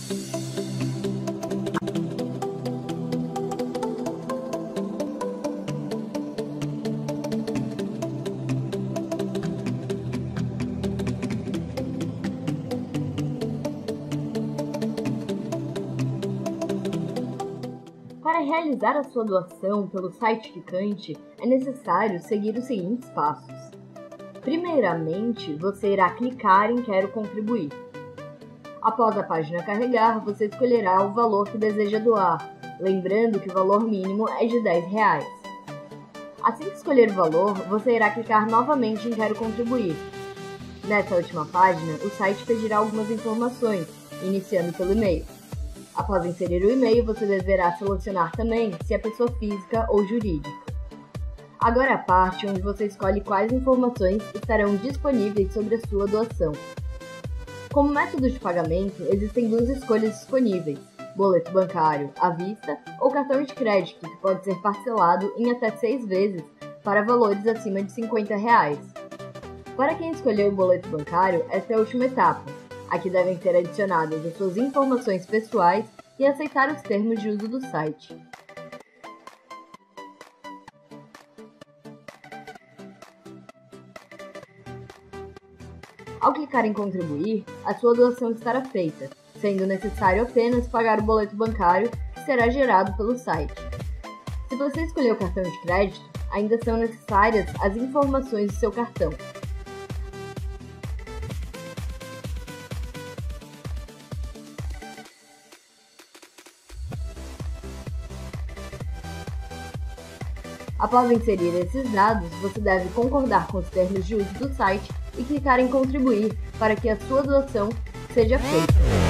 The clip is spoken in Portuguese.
Para realizar a sua doação pelo site Ficante, é necessário seguir os seguintes passos. Primeiramente, você irá clicar em Quero contribuir. Após a página carregar, você escolherá o valor que deseja doar, lembrando que o valor mínimo é de R$10. Assim que escolher o valor, você irá clicar novamente em Quero contribuir. Nessa última página, o site pedirá algumas informações, iniciando pelo e-mail. Após inserir o e-mail, você deverá selecionar também se é pessoa física ou jurídica. Agora é a parte onde você escolhe quais informações estarão disponíveis sobre a sua doação. Como método de pagamento, existem duas escolhas disponíveis: boleto bancário à vista ou cartão de crédito, que pode ser parcelado em até 6 vezes para valores acima de R$50. Para quem escolheu o boleto bancário, esta é a última etapa. Aqui devem ser adicionadas as suas informações pessoais e aceitar os termos de uso do site. Ao clicar em contribuir, a sua doação estará feita, sendo necessário apenas pagar o boleto bancário que será gerado pelo site. Se você escolheu o cartão de crédito, ainda são necessárias as informações do seu cartão. Após inserir esses dados, você deve concordar com os termos de uso do site e clicar em contribuir para que a sua doação seja feita.